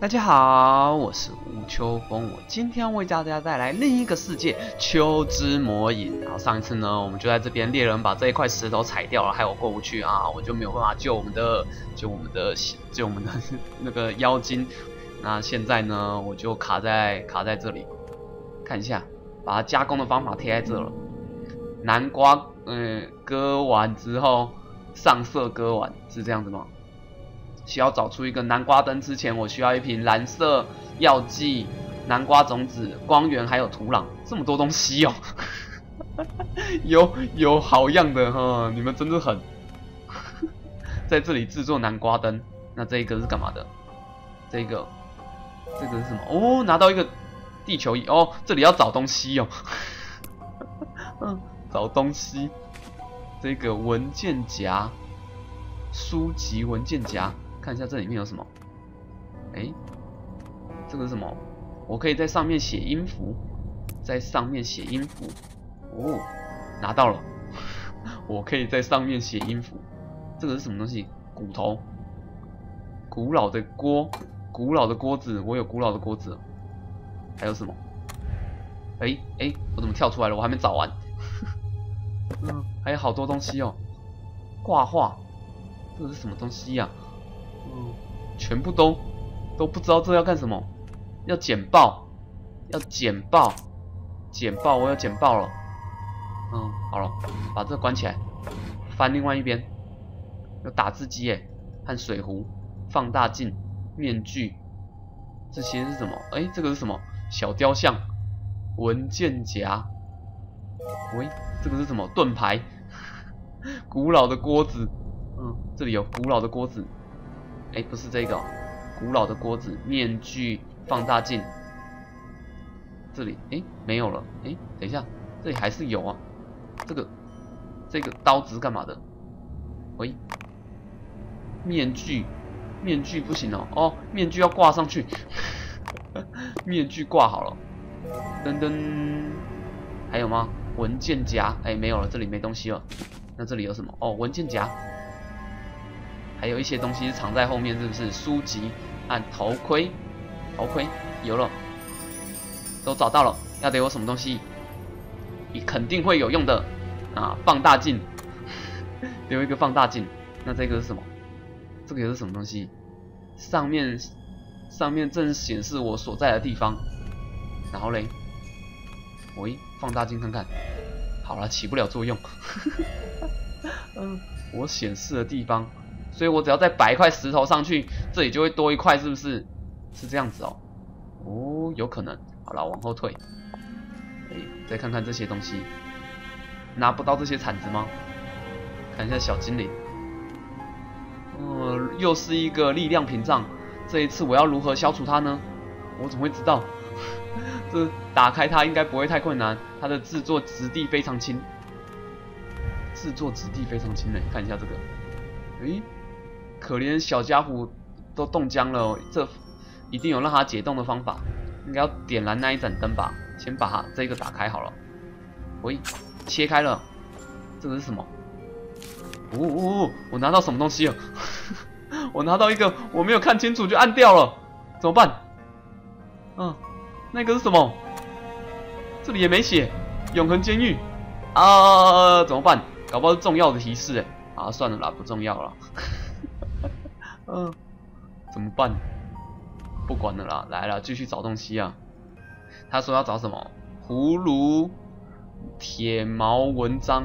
大家好，我是吴秋风，我今天为大家带来另一个世界——秋之魔影。然后上一次呢，我们就在这边猎人把这一块石头踩掉了，害我过不去啊，我就没有办法救我们的那个妖精。那现在呢，我就卡在这里，看一下，把它加工的方法贴在这了。南瓜，割完之后上色割完是这样子吗？需要找出一个南瓜灯之前，我需要一瓶蓝色药剂、南瓜种子、光源还有土壤，这么多东西哦。有好样的哈，你们真的很。在这里制作南瓜灯，那这一个是干嘛的？这个是什么？哦，拿到一个地球仪哦，这里要找东西哦。找东西，这个文件夹，书籍文件夹。看一下这里面有什么？这个是什么？我可以在上面写音符，在上面写音符。哦，拿到了。我可以在上面写音符。这个是什么东西？骨头。古老的锅，古老的锅子，我有古老的锅子。还有什么？我怎么跳出来了？我还没找完。还有好多东西哦。挂画，这是什么东西呀？全部都不知道这要干什么，要简报，我有简报了。好了，把这个关起来，翻另外一边，有打字机耶，和水壶、放大镜、面具，这些是什么？这个是什么？小雕像、文件夹，这个是什么？盾牌，古老的锅子，这里有古老的锅子。不是这个古老的锅子、面具、放大镜，这里没有了。等一下，这里还是有啊。这个刀子干嘛的？面具不行哦。面具要挂上去。面具挂好了。噔噔，还有吗？文件夹，没有了，这里没东西了。那这里有什么？文件夹。还有一些东西是藏在后面，是不是？书籍和头盔有了，都找到了。要得有什么东西？你肯定会有用的啊！放大镜，留一个放大镜。那这个是什么？这个又是什么东西？上面正显示我所在的地方。然后嘞，放大镜看看。好了，起不了作用。我显示的地方。所以我只要再摆一块石头上去，这里就会多一块，是不是？是这样子哦。有可能。好了，往后退。再看看这些东西，拿不到这些铲子吗？看一下小精灵。又是一个力量屏障。这一次我要如何消除它呢？我怎么会知道？这打开它应该不会太困难。它的制作质地非常轻。看一下这个。可怜小家伙都冻僵了，这一定有让他解冻的方法。应该要点燃那一盏灯吧？先把它这个打开好了。切开了。这个是什么？我拿到什么东西了？我拿到一个，我没有看清楚就按掉了，怎么办？那个是什么？这里也没写，永恒监狱啊，怎么办？搞不好是重要的提示算了啦，不重要了。怎么办？不管了啦，来了，继续找东西啊。他说要找什么？葫芦、铁毛纹章。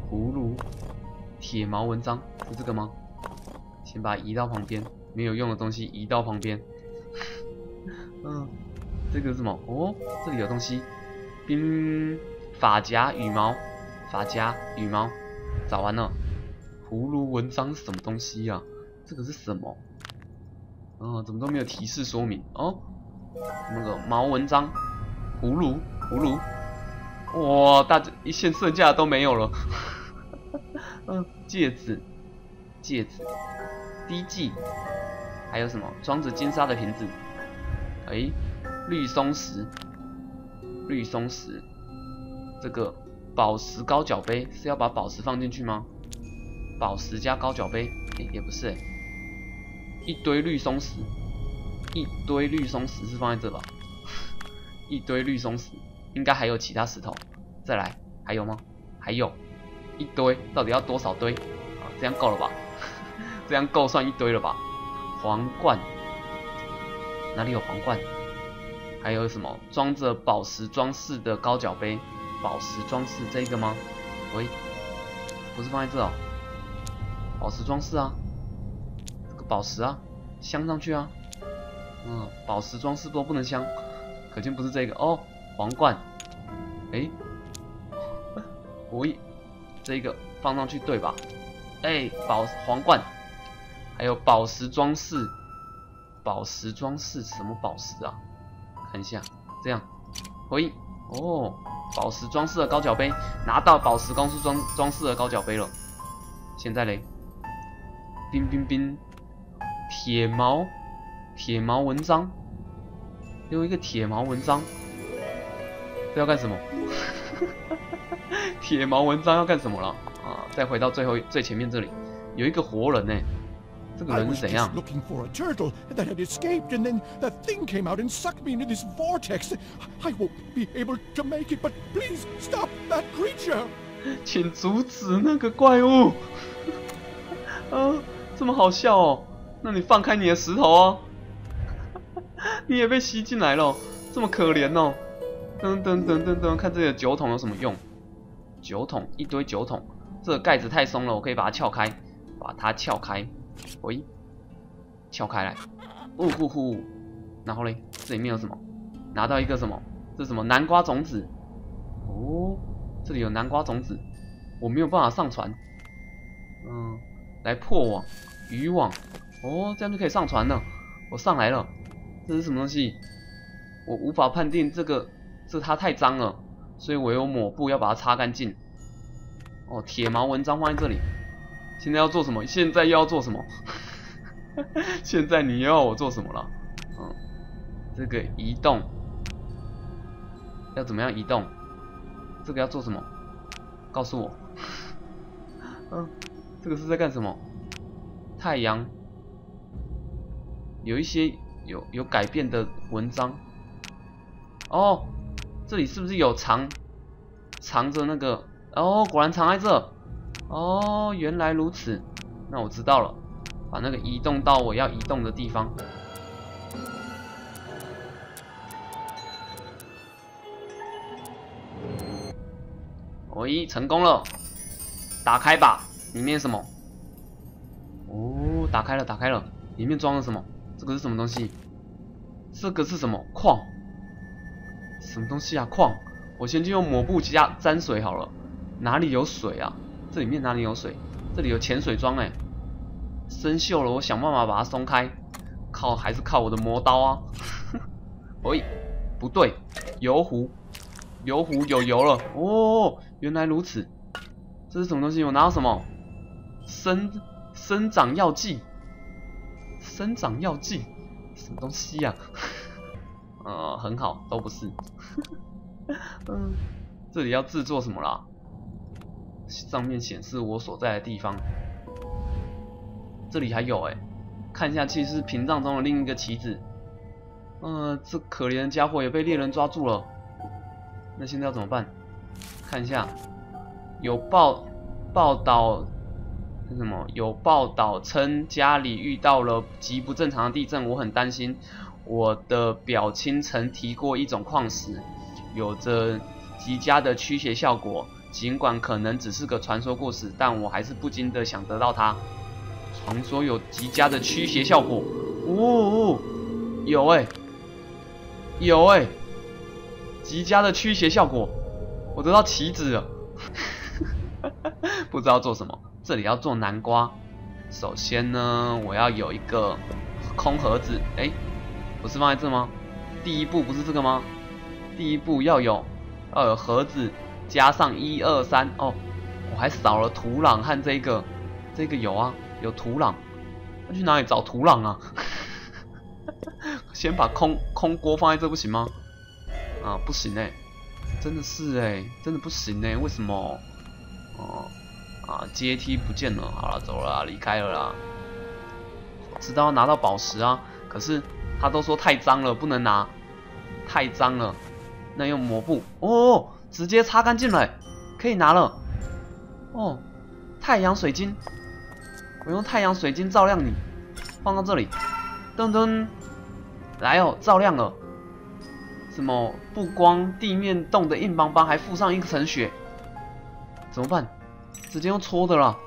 铁毛纹章是这个吗？先把它移到旁边，没有用的东西移到旁边。这个是什么？这里有东西。发夹、羽毛，找完了。葫芦纹章是什么东西啊？这个是什么？怎么都没有提示说明那个毛纹章，葫芦，哇，一线剩下的都没有了。戒指，滴剂，还有什么？装着金沙的瓶子。绿松石，这个宝石高脚杯是要把宝石放进去吗？宝石加高脚杯，也不是一堆绿松石， 一堆绿松石是放在这吧？一堆绿松石，应该还有其他石头。再来，还有吗？还有一堆，到底要多少堆？啊，这样够了吧？这样够算一堆了吧？皇冠，哪里有皇冠？还有什么装着宝石装饰的高脚杯？宝石装饰这个吗？喂，不是放在这哦。宝石装饰啊，这个宝石啊，镶上去啊。宝石装饰都不能镶，可见不是这个哦。皇冠，哎，喂，这个放上去对吧？哎，皇冠，还有宝石装饰。宝石装饰什么宝石啊？看一下，这样，喂，哦，宝石装饰的高脚杯，拿到宝石装饰的高脚杯了。现在嘞，冰冰冰，铁毛纹章，给我一个铁毛纹章，这要干什么？铁毛纹章要干什么了？啊，再回到最前面这里，有一个活人呢。这个人是怎样 looking for a turtle that had escaped, and then that thing came out and sucked me into this vortex. I won't be able to make it, but please stop that creature. 请阻止那个怪物。这么好笑哦？那你放开你的石头哦。你也被吸进来了，这么可怜哦。噔，看这里的酒桶有什么用？酒桶，一堆酒桶。这个盖子太松了，我可以把它撬开，喂，撬开来，然后嘞，这里面有什么？拿到一个什么？这是什么？南瓜种子。哦，这里有南瓜种子，我没有办法上船。来破网，渔网。哦，这样就可以上船了。我上来了，这是什么东西？我无法判定这它太脏了，所以我有抹布要把它擦干净。哦，铁毛纹章放在这里。现在要做什么？现在又要做什么？现在你又要我做什么了？这个移动要怎么样移动？这个要做什么？告诉我。这个是在干什么？太阳有一些有改变的文章。哦，这里是不是有藏着那个？哦，果然藏在这。哦，原来如此，那我知道了，把那个移动到我要移动的地方。喂，成功了，打开吧，里面什么？哦，打开了，里面装了什么？这个是什么东西？这个是什么？矿？什么东西啊？矿？我先去用抹布沾水好了。哪里有水啊？这里面哪里有水？这里有潜水装哎，生锈了，我想办法把它松开。还是靠我的磨刀啊！喂，不对，油壶有油了。哦，原来如此。这是什么东西？我拿到什么？生长药剂。生长药剂，什么东西呀？很好，都不是。这里要制作什么啦？上面显示我所在的地方。这里还有哎，看一下，其实是屏障中的另一个棋子。这可怜的家伙也被猎人抓住了。那现在要怎么办？看一下，有报道是什么？有报道称家里遇到了极不正常的地震，我很担心。我的表亲曾提过一种矿石，有着极佳的驱邪效果。尽管可能只是个传说故事，但我还是不禁的想得到它。传说有极佳的驱邪效果。有哎，极佳的驱邪效果，我得到棋子了。不知道做什么。这里要做南瓜。首先呢，我要有一个空盒子。哎，不是放在这吗？第一步不是这个吗？第一步要有盒子。加上1、2、3哦，我还少了土壤和这个有啊，有土壤，那去哪里找土壤啊？先把空锅放在这不行吗？不行哎，真的是哎，真的不行哎，为什么？阶梯不见了，好了，走了啦，离开了啦。知道要拿到宝石啊，可是他都说太脏了，不能拿，太脏了。那用抹布哦，直接擦干净了，可以拿了。哦，太阳水晶，我用太阳水晶照亮你，放到这里，噔噔，来哦，照亮了。什么不光地面冻得硬邦邦，还附上一层雪，怎么办？直接用搓的了。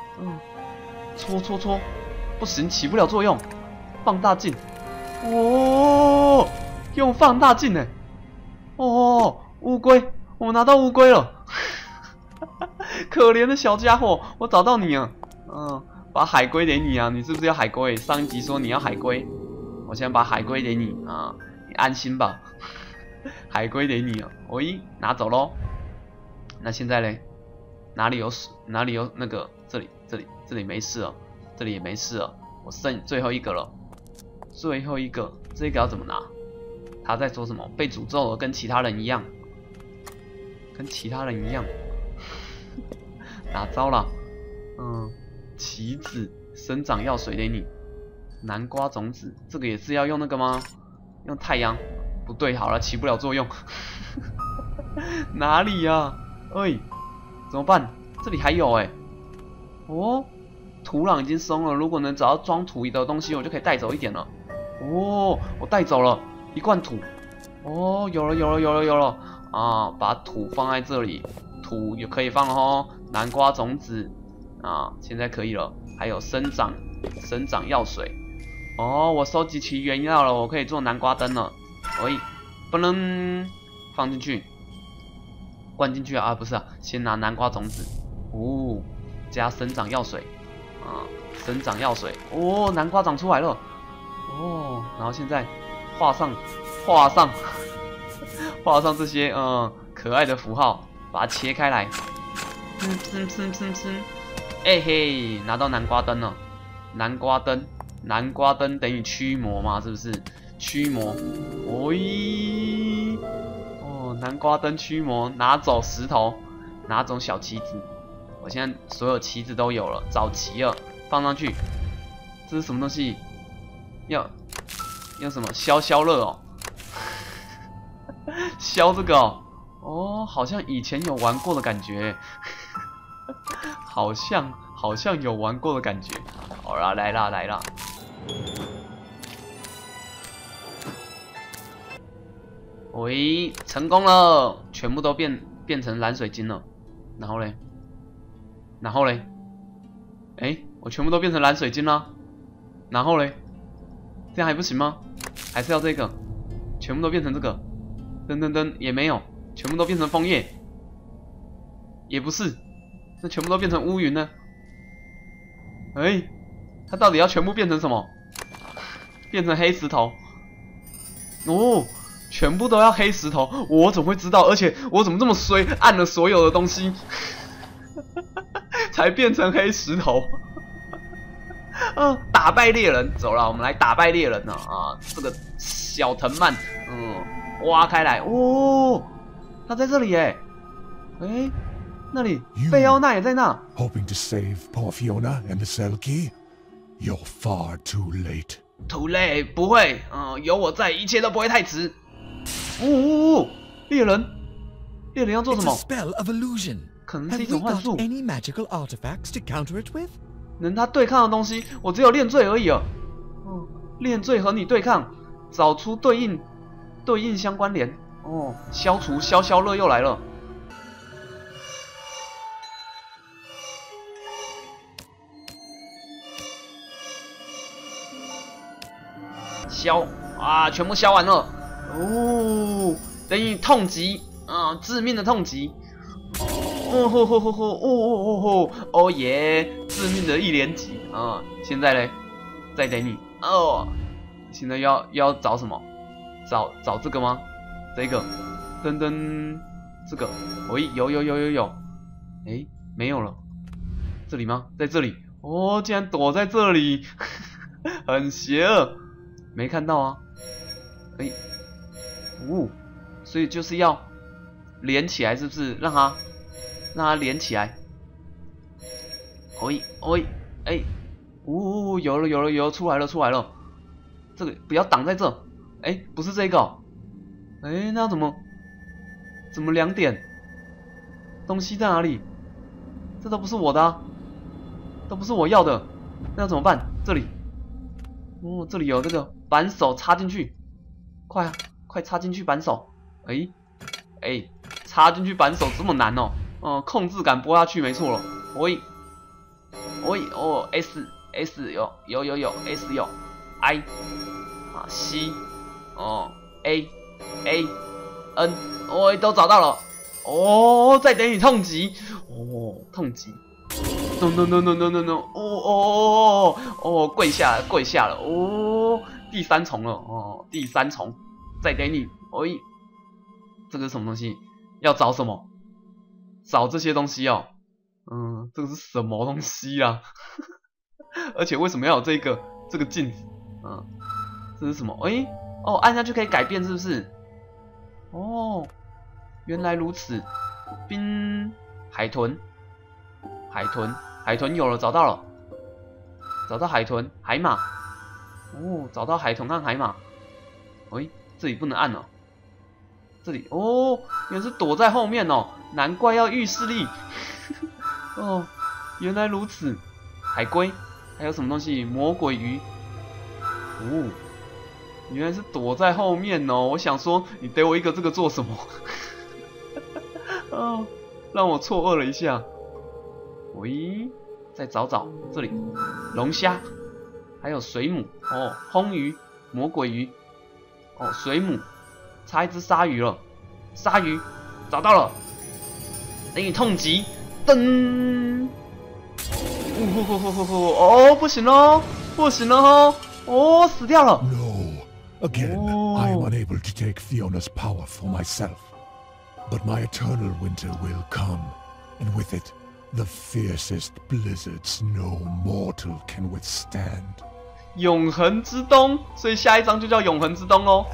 搓，不行，起不了作用。放大镜，哦，用放大镜呢。哦，乌龟，我们拿到乌龟了。可怜的小家伙，我找到你了。把海龟给你啊，你是不是要海龟？上一集说你要海龟，我现在把海龟给你啊，你安心吧。海龟给你了，拿走喽。那现在嘞，哪里有那个？这里没事了，这里也没事了。我剩最后一个了，最后一个，这个要怎么拿？他在说什么？被诅咒了，跟其他人一样，哪招了？棋子生长药水给你，南瓜种子，这个也是要用那个吗？用太阳？不对，好了，起不了作用。哪里呀？怎么办？这里还有哦，土壤已经松了，如果能找到装土的东西，我就可以带走一点了。哦，我带走了一罐土。哦，有了啊！把土放在这里，土也可以放哦。南瓜种子啊，现在可以了。还有生长药水。哦，我收集齐原料了，我可以做南瓜灯了。不能放进去，灌进去啊！不是啊，先拿南瓜种子。加生长药水啊，生长药水。南瓜长出来了。然后现在画上这些可爱的符号，把它切开来。嘿，拿到南瓜灯了。南瓜灯等于驱魔嘛，是不是？驱魔。南瓜灯驱魔，拿走石头，拿走小旗子。我现在所有旗子都有了，找齐了，放上去。这是什么东西？要什么？消热哦。消这个哦，好像以前有玩过的感觉。好像有玩过的感觉。好啦，来啦。成功了，全部都变成蓝水晶了。然后嘞，我全部都变成蓝水晶了。然后嘞，这样还不行吗？还是要这个？全部都变成这个？噔，也没有，全部都变成枫叶，也不是，那全部都变成乌云呢？它到底要全部变成什么？变成黑石头？全部都要黑石头，我怎么会知道？而且我怎么这么衰，按了所有的东西，才变成黑石头。打败猎人，走了，我们来打败猎人啊！这个小藤蔓，挖开来，他在这里那里贝欧娜也在那。 Hoping to save poor Fiona and the Selkie? You're far too late. Too late， 不会，有我在，一切都不会太迟。猎人要做什么？ It's a spell of illusion. 可能是 Have 一种 we 幻 got 术。 any magical artifacts to counter it with? 能他对抗的东西，我只有炼罪而已了。炼罪和你对抗，找出对应相关联。消除消乐又来了。消啊，全部消完了。等于痛击啊，致命的痛击。耶！致命的一连击啊！现在嘞，再给你现在要找什么？找这个吗？这个，噔，这个，有，没有了，这里吗？在这里，竟然躲在这里，很邪恶，没看到啊，所以就是要连起来，是不是？让它连起来。有了，出来了。 这个不要挡在这。哎，不是这个哦。哎，那怎么2点？东西在哪里？这都不是我的啊，都不是我要的，那要怎么办？这里，哦，这里有这个扳手插进去，快啊，快插进去扳手。哎，插进去扳手这么难哦，控制感拨下去没错了。哦 S 有 S 有 I 啊 C 哦 A N 都找到了。哦，再给你痛击，痛击 ，no， 跪下了，第3重了，第3重，再给你，这个是什么东西？要找什么？找这些东西哦，这个是什么东西啊？而且为什么要有这个镜子？这是什么？按下去可以改变是不是？原来如此，海豚有了，找到了，找到海豚、海马，找到海豚和海马，这里不能按哦，这里原来是躲在后面哦，难怪要预示力，原来如此，海龟，还有什么东西？魔鬼鱼，原来是躲在后面哦，我想说你给我一个这个做什么？让我错愕了一下。再找这里，龙虾，还有水母烘鱼、魔鬼鱼，水母，差一只鲨鱼了，鲨鱼找到了，给你痛击，噔，不行喽，死掉了。 No, again, I am unable to take Fiona's power for myself. But my eternal winter will come, and with it, the fiercest blizzards no mortal can withstand. 永恒之冬，所以下一章就叫永恒之冬喽。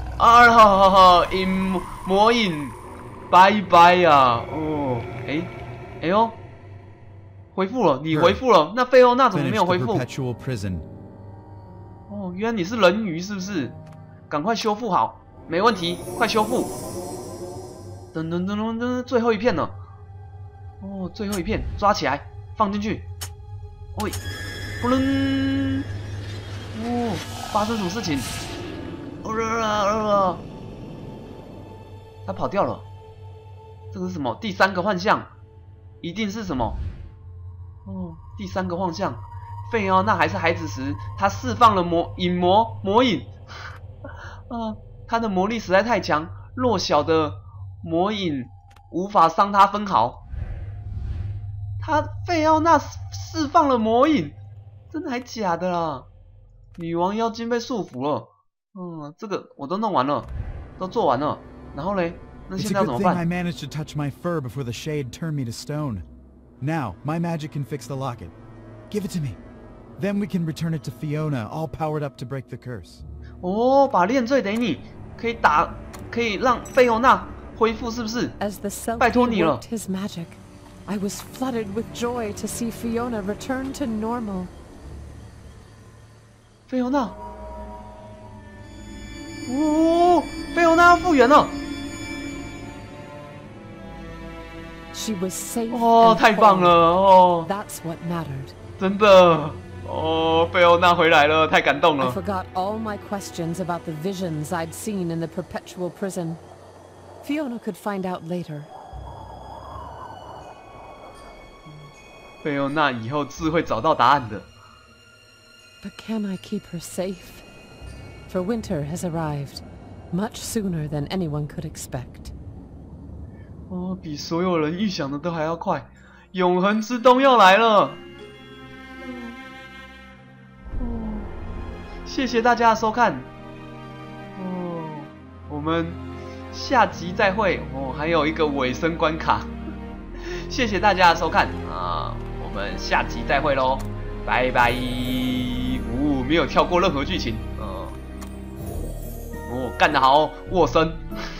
魔影，拜拜呀！哎呦，恢复了，你恢复了，那费欧娜怎么没有恢复？原来你是人鱼是不是？赶快修复好，没问题，快修复。噔，最后一片了。最后一片，抓起来，放进去。不能。发生什么事情？他跑掉了。这个是什么？第3个幻象，一定是什么？第3个幻象。费欧娜还是孩子时，他释放了魔影。他的魔力实在太强，弱小的魔影无法伤他分毫。费欧娜释放了魔影，真的还假的啦？女王妖精被束缚了。这个我都弄完了，都做完了。然后嘞，那现在要怎么办 I managed to touch my fur before the shade turned me to stone. Now my magic can fix the locket. Give it to me. Then we can return it to Fiona, all powered up to break the curse. 把链坠给你，可以让费欧娜恢复，是不是？拜托你了。 His magic, I was flooded with joy to see Fiona return to normal. 费欧娜，费欧娜要复原了。 She was safe. 太棒了 That's what mattered. 真的。费欧娜回来了，太感动了。 I forgot all my questions about the visions I'd seen in the perpetual prison. Fiona could find out later. 费欧娜以后自会找到答案的。 But can I keep her safe? For winter has arrived, much sooner than anyone could expect. 比所有人预想的都还要快，永恒之冬要来了。谢谢大家的收看，我们下集再会。还有一个尾声关卡，谢谢大家的收看我们下集再会喽，拜拜。没有跳过任何剧情，干得好，沃森。